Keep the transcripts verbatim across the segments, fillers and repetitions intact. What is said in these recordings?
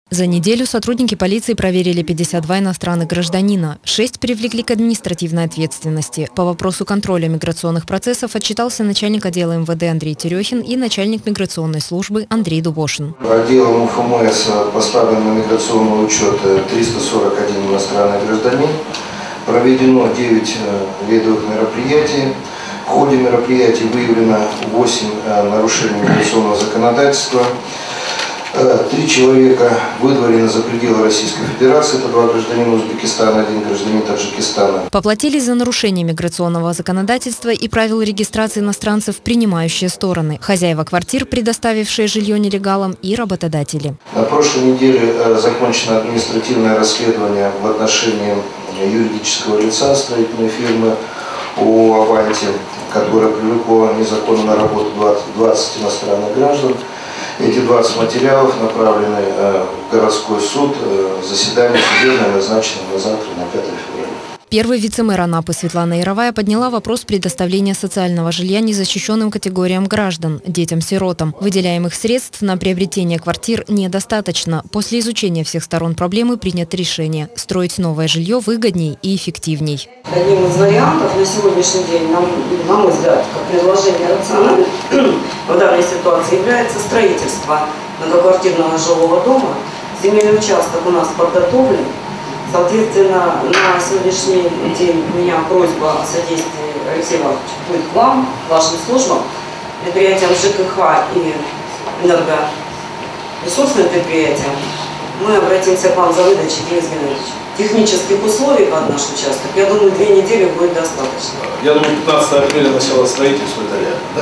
За неделю сотрудники полиции проверили пятьдесят два иностранных гражданина. Шесть привлекли к административной ответственности. По вопросу контроля миграционных процессов отчитался начальник отдела эм вэ дэ Андрей Терехин и начальник миграционной службы Андрей Дубошин. Отделом эф эм эс поставлен на миграционный учет триста сорок один иностранный гражданин. Проведено девять рейдовых мероприятий. В ходе мероприятий выявлено восемь нарушений миграционного законодательства. Три человека выдворены за пределы Российской Федерации, это два гражданина Узбекистана, один гражданин Таджикистана. Поплатились за нарушение миграционного законодательства и правил регистрации иностранцев принимающие стороны, хозяева квартир, предоставившие жилье нелегалам, и работодатели. На прошлой неделе закончено административное расследование в отношении юридического лица строительной фирмы ООО «Аванти», которое привлекло незаконно на работу двадцать иностранных граждан. Эти двадцать материалов направлены в городской суд. Заседание судебное назначено на завтра, на пятое февраля. Первый вице-мэр Анапы Светлана Яровая подняла вопрос предоставления социального жилья незащищенным категориям граждан, детям-сиротам. Выделяемых средств на приобретение квартир недостаточно. После изучения всех сторон проблемы принято решение – строить новое жилье выгодней и эффективней. Одним из вариантов на сегодняшний день, на, на мой взгляд, как предложение рациональное, в данной ситуации является строительство многоквартирного жилого дома. Земельный участок у нас подготовлен. Соответственно, на сегодняшний день у меня просьба о содействии, Алексей Иванович, будет к вам, к вашим службам, предприятиям жэ ка ха и энергоресурсным предприятиям. Мы обратимся к вам за выдачей, Денис Геннадьевич, технических условий под наш участок. Я думаю, две недели будет достаточно. Я думаю, пятнадцатого апреля начало строительства, это реально, да?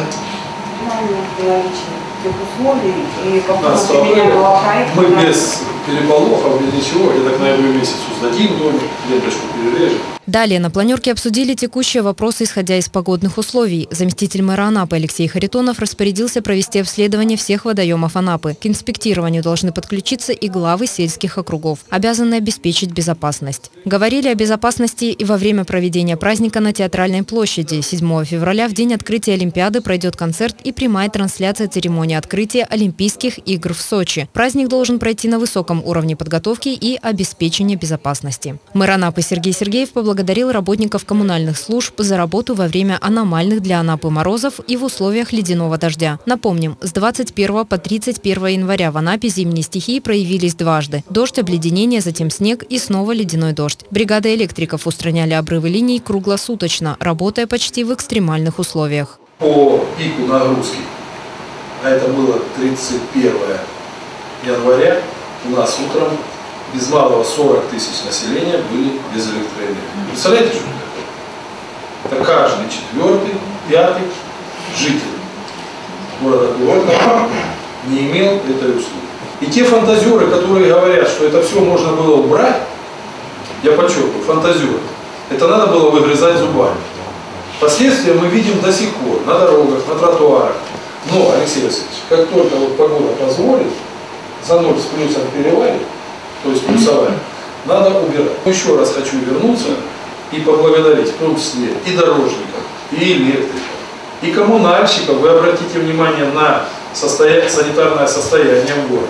Условий и пятнадцатого апреля мы без переполохов, без ничего, где-то к ноябрю месяцу сдадим домик, ленточку перережем. Далее на планерке обсудили текущие вопросы, исходя из погодных условий. Заместитель мэра Анапы Алексей Харитонов распорядился провести обследование всех водоемов Анапы. К инспектированию должны подключиться и главы сельских округов, обязанные обеспечить безопасность. Говорили о безопасности и во время проведения праздника на Театральной площади. седьмого февраля в день открытия Олимпиады пройдет концерт и прямая трансляция церемонии открытия Олимпийских игр в Сочи. Праздник должен пройти на высоком уровне подготовки и обеспечения безопасности. Мэр Анапы Сергей Сергеев поблагодарил Благодарил работников коммунальных служб за работу во время аномальных для Анапы морозов и в условиях ледяного дождя. Напомним, с двадцать первого по тридцать первое января в Анапе зимние стихии проявились дважды. Дождь, обледенение, затем снег и снова ледяной дождь. Бригады электриков устраняли обрывы линий круглосуточно, работая почти в экстремальных условиях. По пику нагрузки, а это было тридцать первое января, у нас утром без малого сорок тысяч населения были без электроэнергии. Представляете, что это такое? Это каждый четвертый, пятый житель города Курорта не имел этой услуги. И те фантазеры, которые говорят, что это все можно было убрать, я подчеркиваю, фантазеры, это надо было выгрызать зубами. Последствия мы видим до сих пор на дорогах, на тротуарах. Но, Алексей Васильевич, как только вот погода позволит, за ноль с плюсом перевалит, то есть плюсовая, надо убирать. Еще раз хочу вернуться и поблагодарить в том числе и дорожников, и электриков, и коммунальщиков. Вы обратите внимание на состояние, санитарное состояние в городе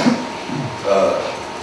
а,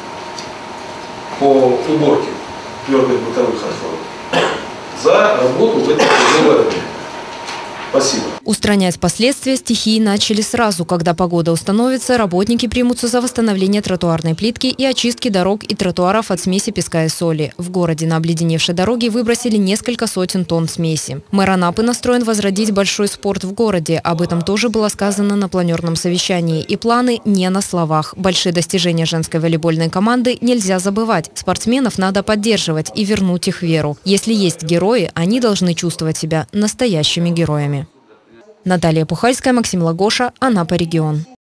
по уборке твердых бытовых отходов за работу в этом тяжелое время. Спасибо. Устранять последствия стихии начали сразу. Когда погода установится, работники примутся за восстановление тротуарной плитки и очистки дорог и тротуаров от смеси песка и соли. В городе на обледеневшей дороге выбросили несколько сотен тонн смеси. Мэр Анапы настроен возродить большой спорт в городе. Об этом тоже было сказано на планерном совещании. И планы не на словах. Большие достижения женской волейбольной команды нельзя забывать. Спортсменов надо поддерживать и вернуть их веру. Если есть герои, они должны чувствовать себя настоящими героями. Наталья Пухальская, Максим Лагоша, Анапа регион.